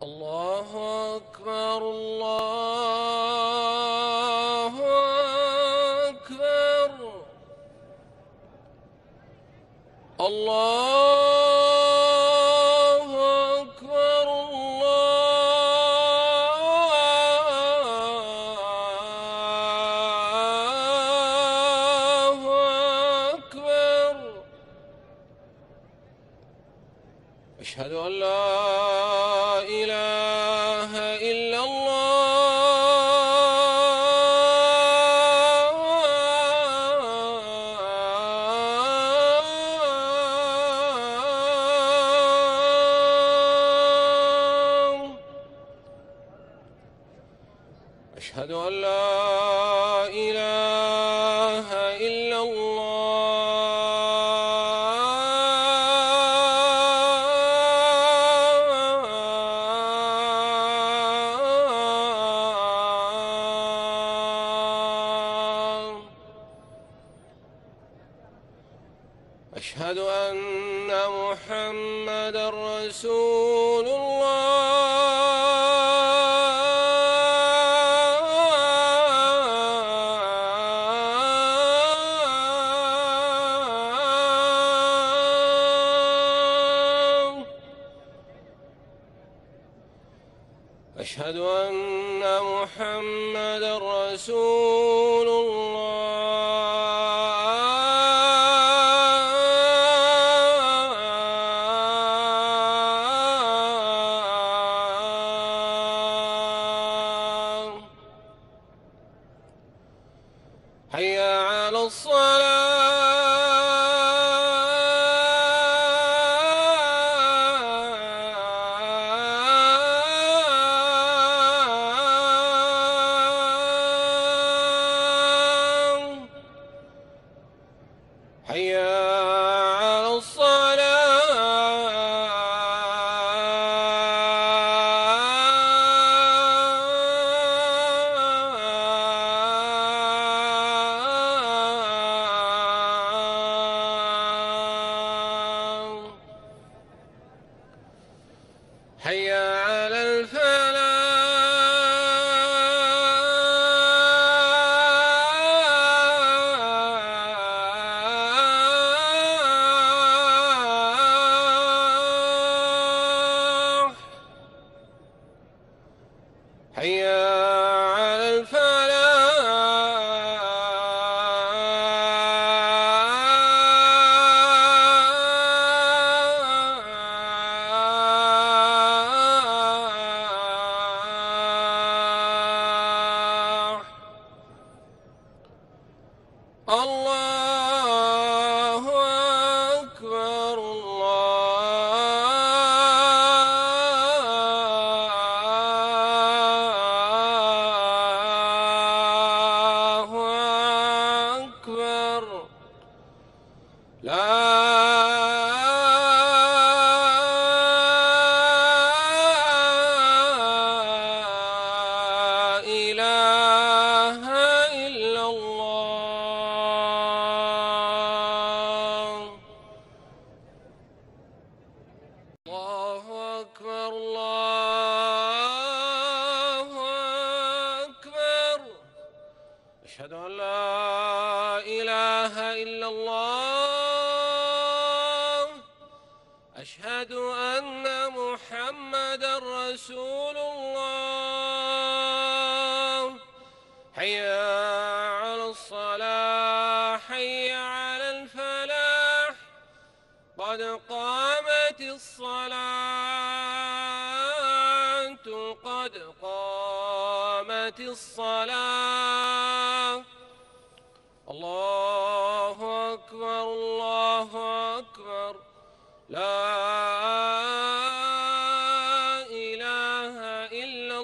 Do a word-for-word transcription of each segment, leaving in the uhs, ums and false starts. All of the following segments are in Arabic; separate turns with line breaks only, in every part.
الله أكبر الله أكبر الله أكبر الله أكبر. أشهد أن لا إله إلا الله. أشهد أن لا إله إلا الله. أشهد أن محمدًا رسول الله. أشهد أن محمدًا رسول الله. حي على الصلاة. حي على الصلاة. حي على الفلاح. حي على الفلاح. الله أكبر الله أكبر. لا إله إلا الله. الله أكبر الله أكبر. أشهد أن لا إله إلا الله. أشهد أن محمدًا رسول الله. حي على الصلاة. حي على الفلاح. قد قامت الصلاة قد قامت الصلاة. الله أكبر الله أكبر. لا إله إلا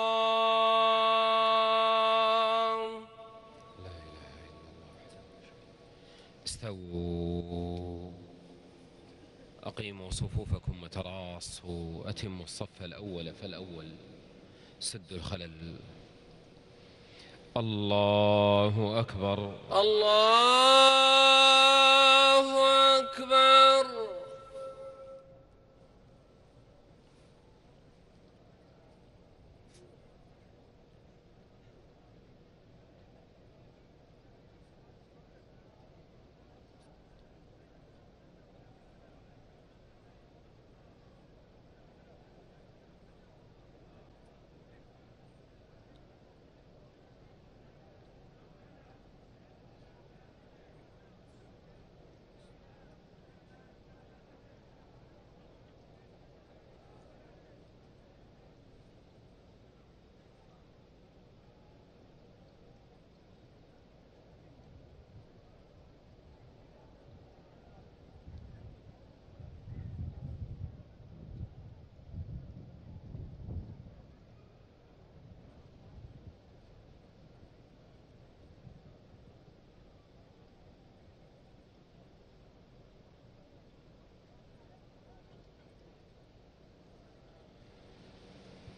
الله. لا إله إلا الله. استووا. أقيموا صفوفكم وتراصوا. أتموا الصف الأول فالأول. سدوا الخلل. الله أكبر الله أكبر.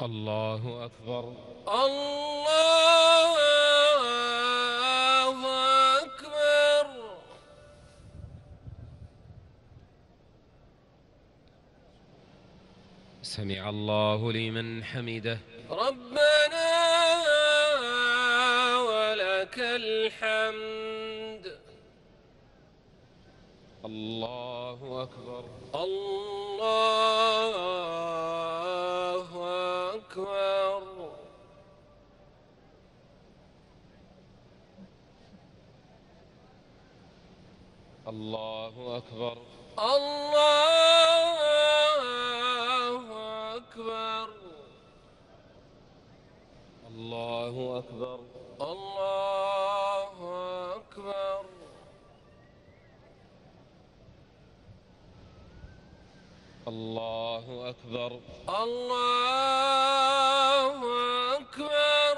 الله أكبر.
الله أكبر.
سمع الله لمن حمده.
ربنا ولك الحمد.
الله أكبر.
الله أكبر.
الله أكبر.
الله أكبر.
الله أكبر.
الله أكبر.
الله أكبر.
الله أكبر.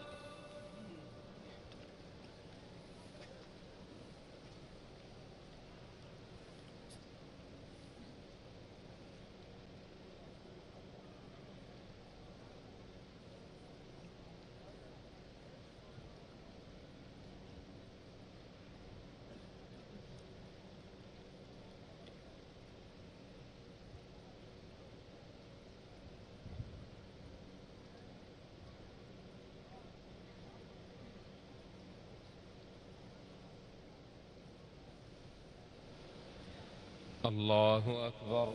الله أكبر.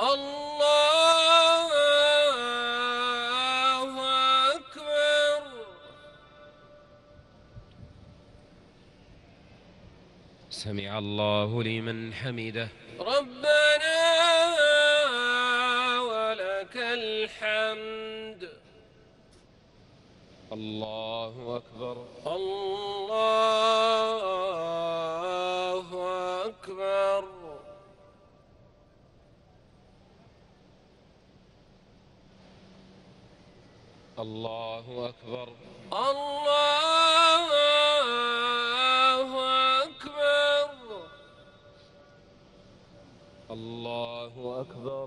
الله أكبر.
سمع الله لمن حمده.
ربنا ولك الحمد.
الله أكبر.
الله أكبر.
الله أكبر.
الله أكبر.
الله أكبر.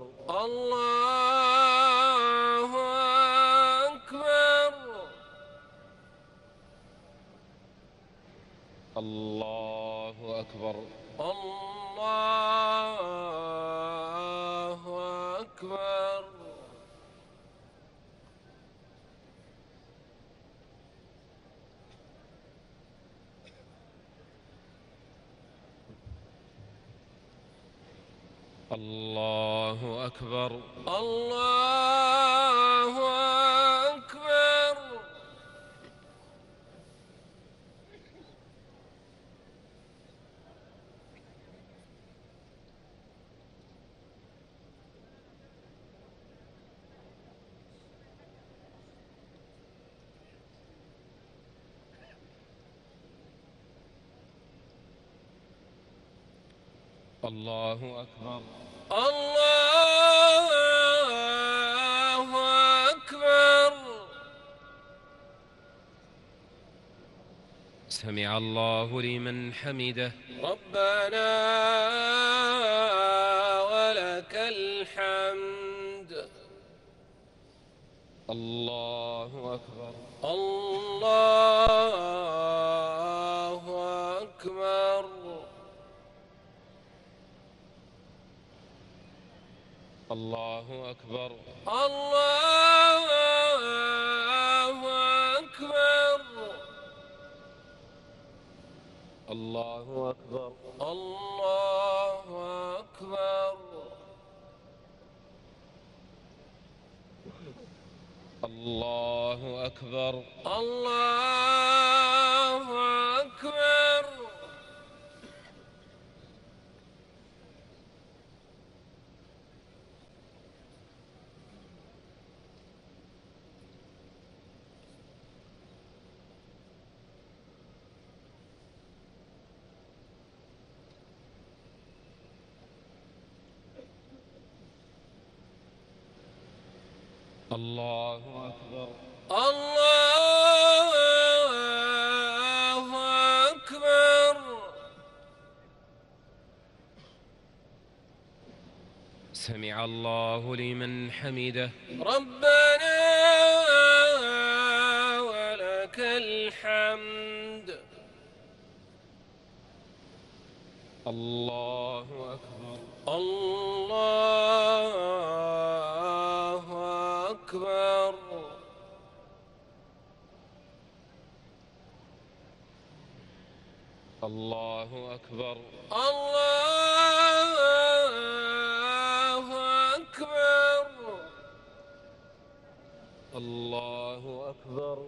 الله أكبر.
الله أكبر.
الله أكبر.
الله أكبر.
الله أكبر.
الله أكبر.
الله أكبر.
سمع الله لمن حمده.
ربنا ولك الحمد.
الله أكبر.
الله أكبر.
الله أكبر.
الله أكبر.
الله أكبر.
الله أكبر.
الله أكبر.
الله أكبر.
الله أكبر.
الله أكبر.
سمع الله لمن حمده.
ربنا ولك الحمد.
الله أكبر.
الله أكبر.
الله أكبر.
الله أكبر.
الله أكبر.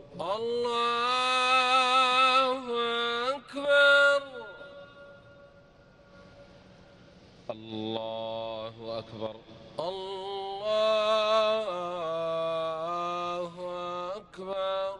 الله أكبر.
الله أكبر.
الله أكبر.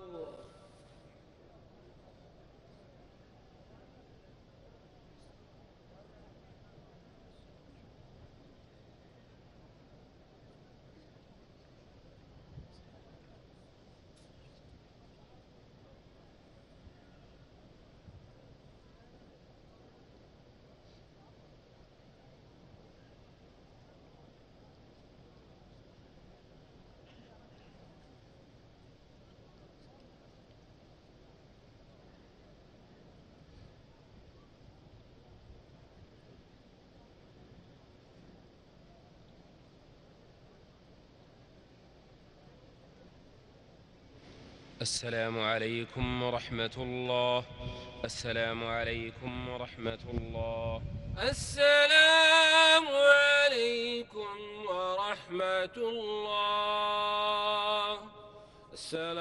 السلام عليكم ورحمة الله. السلام عليكم ورحمة الله.
السلام عليكم ورحمة الله. السلام